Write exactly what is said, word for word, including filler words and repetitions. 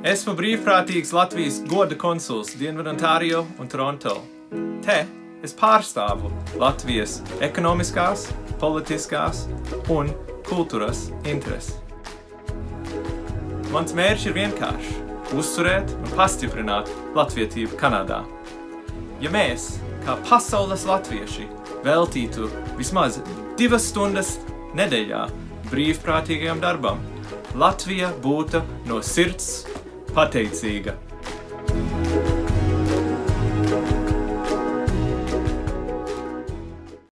Esmu brīvprātīgs Latvijas goda konsuls Dienvidontāriju un Toronto. Te es pārstāvu Latvijas ekonomiskās, politiskās un kultūras intereses. Mans mērķis ir vienkāršs – uzturēt un pastiprināt latvietību Kanādā. Ja mēs, kā pasaules latvieši, veltītu vismaz divas stundas nedēļā brīvprātīgajam darbam, Latvija būtu no sirds pateicīga.